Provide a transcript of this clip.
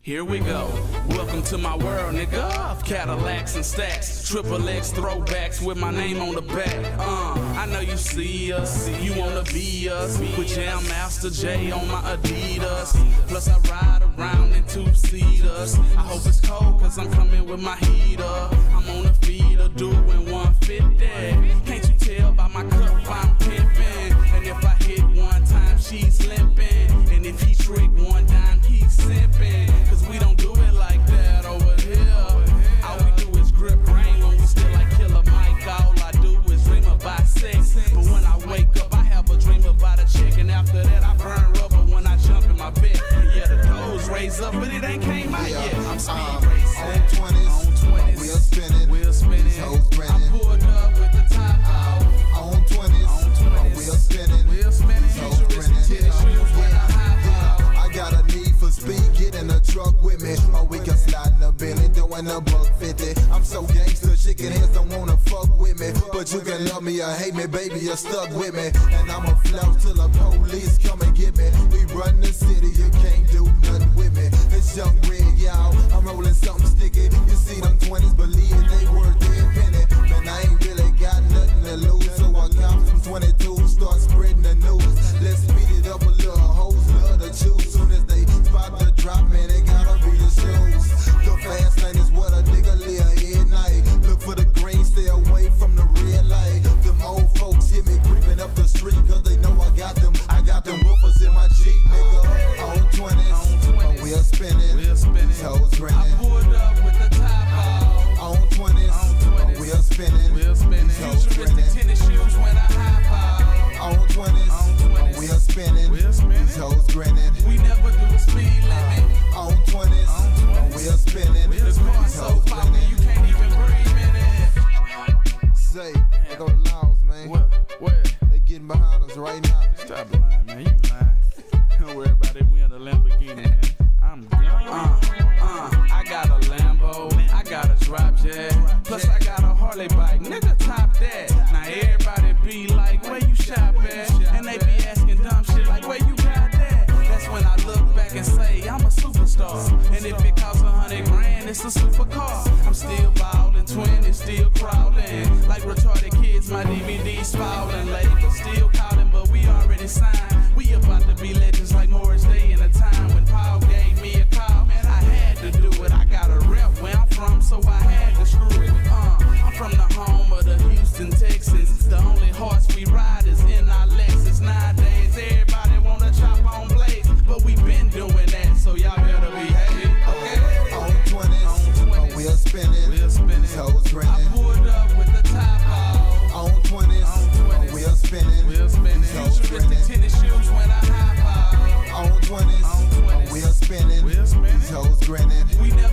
Here we go. Welcome to my world, nigga. Cadillacs and stacks, triple X throwbacks with my name on the back. I know you see us, you wanna be us. With Jam Master J on my Adidas. Plus I ride around in two-seaters. I hope it's cold cause I'm coming with my heater. I'm on a feeder doing 150. Can't you tell by my cup I'm pimping? And if I hit one time, she's limping. And if he trick one time, he's simping. Cause we don't do it like that over here. All we do is grip rain when we still like Killer Mike. All I do is dream about sex. But when I wake up, I have a dream about a chick. And after that, I burn rubber when I jump in my bed. And yeah, the doors raise up, but it ain't came out yet. I'm speed racing. On 20s, wheel spinning, toes grinning. I pulled up with the top out. On 20s, wheel spinning, toes grinning. I got a need for speed, get in the truck with me. Or we can slide in the Bentley, doing a $150. I'm so gangster, chicken heads don't wanna fuck with me. But you can love me or hate me, baby, you're stuck with me. And I'ma flout till the police come and get me. We run the city, you can't do nothing with me. It's Young Red, y'all, I'm rolling something sticky. You see them 20s, believe it, they worth their penny. Man, I ain't really got nothing to lose, so I count some 22, start spreading the news. Let's speed it up a little, hoes love to choose. Soon as they spot the drop, man, they gotta be the shoes. The fast lane is what a nigga live at night. Look for the green, stay away from the red light. Them old folks hear me creeping up the street, cause they know I got them woofers in my Jeep, nigga. On 20s, wheel spinning, toes grinning. I pulled up with the top out. On 20s, wheel spinning, toes Futuristic grinning. tennis shoes when I hop out. On 20s, wheel spinning, toes grinning. We never do the speed limit. On 20s, wheel spinning, This car so toes poppin', grinning. you can't even breathe in it. Say, they go to Laos, man. Where? They getting behind us right now. Stop lying, man. You lying. Don't worry about it. We in a Lamborghini, man. I'm gone. I got a Lambo. I got a drop jet. Plus I got a Harley bike. Nigga, top that. Now everybody be like, where you shop at? And they be asking dumb shit like, where you got that? That's when I look back and say, I'm a superstar. And if it costs $100 grand, it's a supercar. I'm still ballin', 20, still crawling. Like retarded kids, my DVD spouting. Label still calling, but we already signed. We about to be legends like Morris Day in a time when Paul gave me a call. Man, I had to do it. I got a rep where I'm from, so I had to screw it. I'm from the home of the Houston Texans. The only horse we ride is in our Lexus. Nowadays, everybody wanna chop on blades, but we been doing that, so y'all better behave. Okay. On 20s, wheel spinning, toes I grinning. pulled up with the top out. On 20s, wheel spinning, toes Futuristic grinning. tennis shoes when I hop out. On 20s, wheel spinning, toes grinning. We never